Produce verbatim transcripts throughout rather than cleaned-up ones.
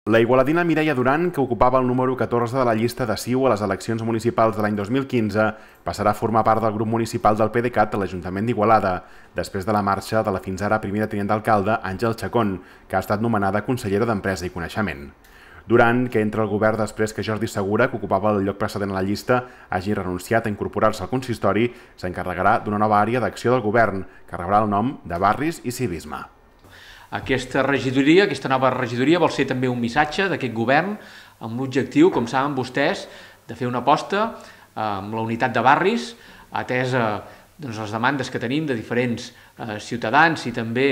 La igualadina Mireia Duran, que ocupava el número catorze de la llista de C I U a les eleccions municipals de l'any dos mil quinze, passarà a formar part del grup municipal del P D C A T a l'Ajuntament d'Igualada, després de la marxa de la fins ara primera tinent d'alcalde, Àngel Chacón, que ha estat nomenada consellera d'Empresa i Coneixement. Duran, que entra al govern després que Jordi Segura, que ocupava el lloc precedent a la llista, hagi renunciat a incorporar-se al consistori, s'encarregarà d'una nova àrea d'acció del govern, que rebrà el nom de Barris i Civisme. Aquesta regidoria, aquesta nova regidoria, vol ser també un missatge d'aquest govern amb l'objectiu, com saben vostès, de fer una aposta amb la unitat de barris, atesa doncs, les demandes que tenim de diferents eh, ciutadans i també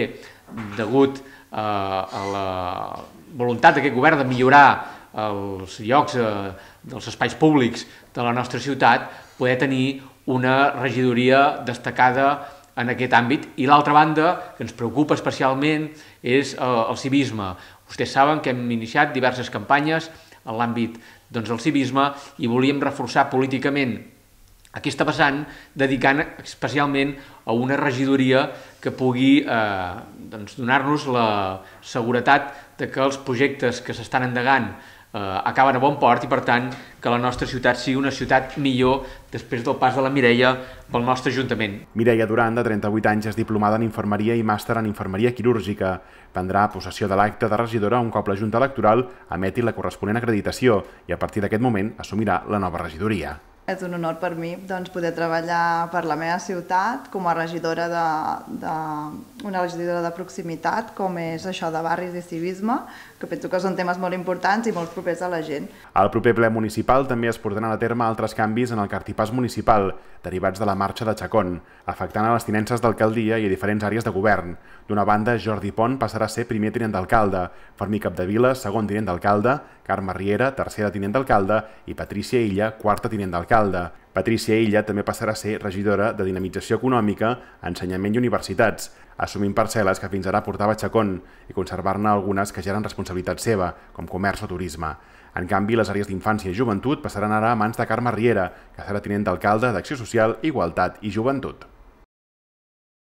degut eh, a la voluntat d'aquest govern de millorar els llocs eh, dels espais públics de la nostra ciutat, poder tenir una regidoria destacada en aquest àmbit. I l'altra banda, que ens preocupa especialment, és el civisme. Vostès saben que hem iniciat diverses campanyes en l'àmbit del civisme i volíem reforçar políticament aquesta vessant, dedicant especialment a una regidoria que pugui donar-nos la seguretat que els projectes que s'estan endegant acaben a bon port i, per tant, que la nostra ciutat sigui una ciutat millor després del pas de la Mireia pel nostre Ajuntament. Mireia Duran, de trenta-vuit anys, és diplomada en Infermeria i màster en Infermeria Quirúrgica. Prendrà possessió de l'acte de regidora un cop la Junta Electoral emeti la corresponent acreditació i, a partir d'aquest moment, assumirà la nova regidoria. És un honor per mi doncs, poder treballar per la meva ciutat com a regidora de, de, una regidora de proximitat, com és això de barris i civisme, que penso que són temes molt importants i molt propers a la gent. Al proper ple municipal també es portaran a terme altres canvis en el cartipàs municipal, derivats de la marxa de Chacón, afectant a les tinences d'alcaldia i a diferents àrees de govern. D'una banda, Jordi Pont passarà a ser primer tinent d'alcalde, Fermí Capdevila, segon tinent d'alcalde, Carme Riera, tercera tinent d'alcalde i Patrícia Illa, quarta tinent d'alcalde. Patrícia Illa també passarà a ser regidora de Dinamització Econòmica, Ensenyament i Universitats, assumint parcel·les que fins ara portava Chacón i conservar-ne algunes que ja eren responsabilitat seva, com comerç o turisme. En canvi, les àrees d'infància i joventut passaran ara a mans de Carme Riera, que serà tinent d'alcalde d'Acció Social, Igualtat i Joventut.